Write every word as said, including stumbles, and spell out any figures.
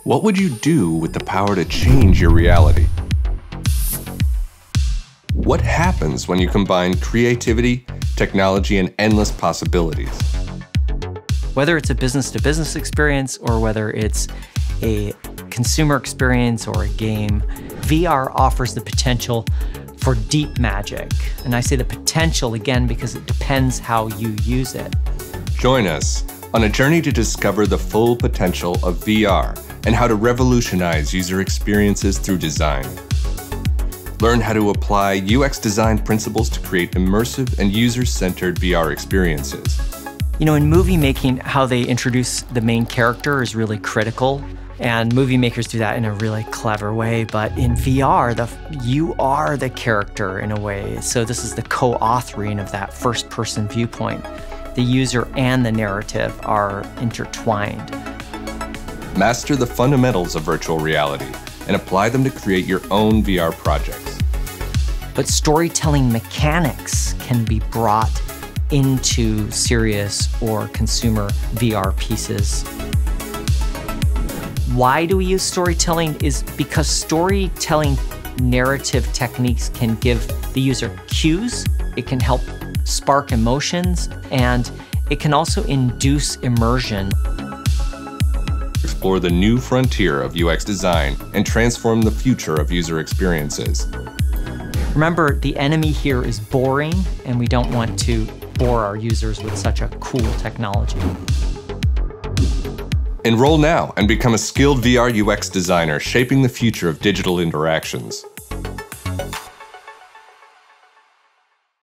What would you do with the power to change your reality? What happens when you combine creativity, technology, and endless possibilities? Whether it's a business-to-business experience or whether it's a consumer experience or a game, V R offers the potential for deep magic. And I say the potential again because it depends how you use it. Join us on a journey to discover the full potential of V R and how to revolutionize user experiences through design. Learn how to apply U X design principles to create immersive and user-centered V R experiences. You know, in movie making, how they introduce the main character is really critical, and movie makers do that in a really clever way. But in V R, the, you are the character in a way. So this is the co-authoring of that first-person viewpoint. The user and the narrative are intertwined. Master the fundamentals of virtual reality and apply them to create your own V R projects. But storytelling mechanics can be brought into serious or consumer V R pieces. Why do we use storytelling? Is because storytelling narrative techniques can give the user cues, it can help spark emotions, and it can also induce immersion. Explore the new frontier of U X design and transform the future of user experiences. Remember, the enemy here is boring, and we don't want to bore our users with such a cool technology. Enroll now and become a skilled V R U X designer shaping the future of digital interactions.